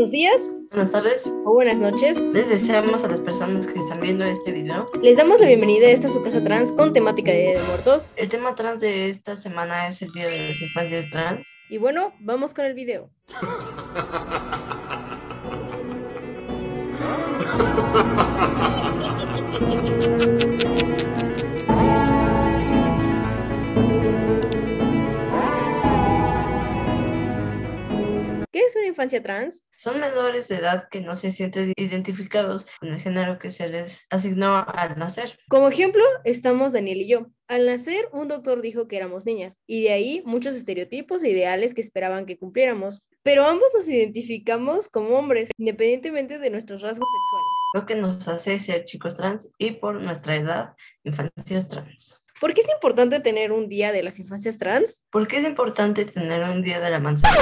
Buenos días Buenas tardes. o buenas noches. Les deseamos a las personas que están viendo este video. Les damos la bienvenida a esta su casa trans con temática de Día de Muertos. El tema trans de esta semana es el Día de las Infancias Trans. Y bueno, vamos con el video. ¿Qué es una infancia trans? Son menores de edad que no se sienten identificados con el género que se les asignó al nacer. Como ejemplo, estamos Daniel y yo. Al nacer, un doctor dijo que éramos niñas, y de ahí muchos estereotipos e ideales que esperaban que cumpliéramos. Pero ambos nos identificamos como hombres, independientemente de nuestros rasgos sexuales. Lo que nos hace ser chicos trans y por nuestra edad, infancias trans. ¿Por qué es importante tener un día de las infancias trans? ¿Por qué es importante tener un día de la manzana?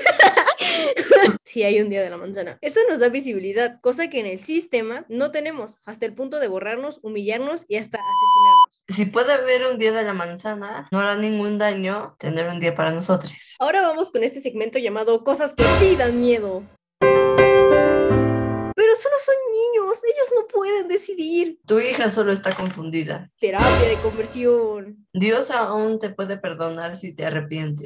Sí, hay un día de la manzana. Eso nos da visibilidad, cosa que en el sistema no tenemos, hasta el punto de borrarnos, humillarnos y hasta asesinarnos. Si puede haber un día de la manzana, no hará ningún daño tener un día para nosotros. Ahora vamos con este segmento llamado Cosas que sí dan miedo. Pero solo son niños, ellos no pueden decidir. Tu hija solo está confundida. Terapia de conversión. Dios aún te puede perdonar si te arrepientes.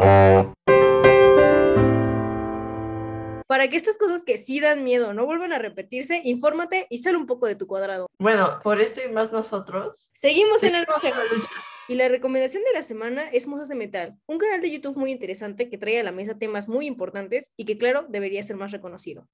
Para que estas cosas que sí dan miedo no vuelvan a repetirse, infórmate y sal un poco de tu cuadrado. Bueno, por esto y más nosotros. Seguimos en el rojo. Y la recomendación de la semana es Musas de Metal, un canal de YouTube muy interesante que trae a la mesa temas muy importantes y que, claro, debería ser más reconocido.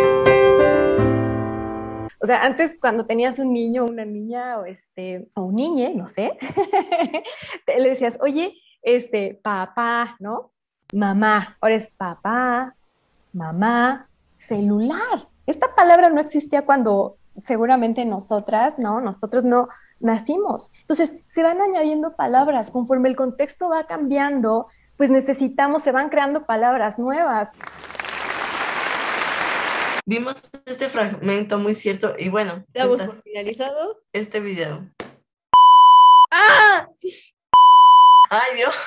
O sea, antes cuando tenías un niño o una niña o un niñe, no sé, le decías, oye, papá, ¿no? Mamá. Ahora es papá, mamá, celular. Esta palabra no existía cuando seguramente nosotros no nacimos. Entonces, se van añadiendo palabras. Conforme el contexto va cambiando, pues se van creando palabras nuevas. Vimos este fragmento muy cierto y bueno, Damos por finalizado este video. ¡Ah! ¡Ay, Dios!